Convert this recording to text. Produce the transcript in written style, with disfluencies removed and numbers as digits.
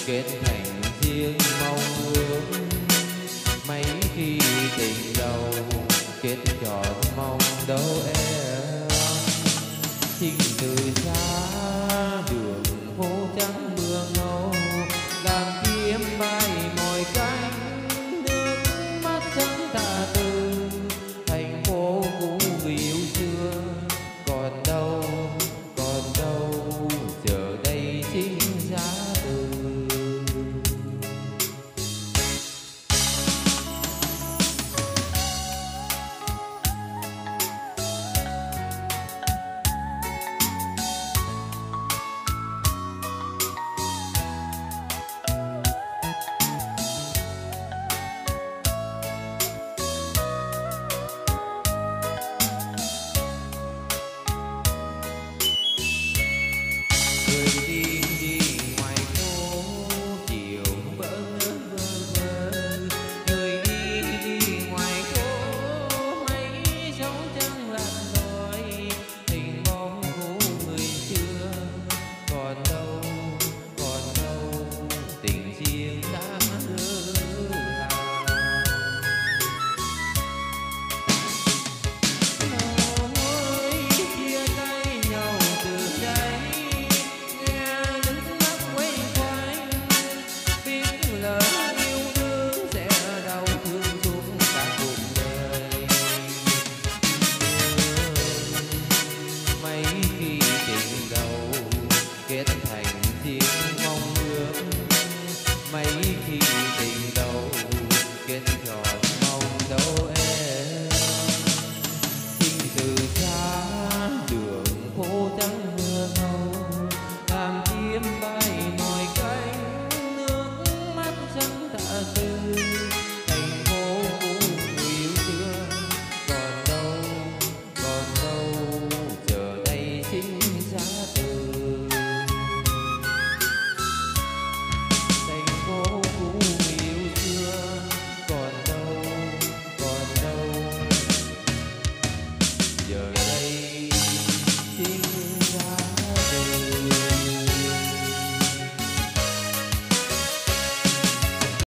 kết thành riêng mong ước. Mấy khi tình đầu kết trọn mong đâu em. Chinh từ xa đường phố trắng mưa ngâu, làm kiếm bay mỏi cánh nước mắt trắng tà từ. Thành phố cũ người yêu xưa còn đâu giờ đây chính giá từ. Kết thành tiếng